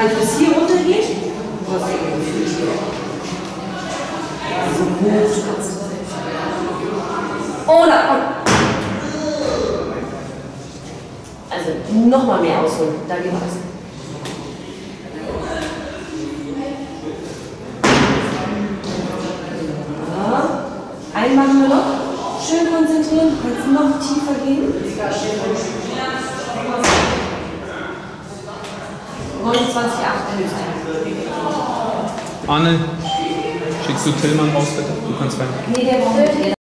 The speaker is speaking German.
Kannst du bis hier runtergehen? Du hast so gut. Oder. Also nochmal mehr ausholen. Da geht was. Ja. Einen machen wir noch. Schön konzentrieren. Kannst noch tiefer gehen. 29,8 höchst. Arne, schickst du Tillmann raus, bitte? Du kannst rein. Nee, der braucht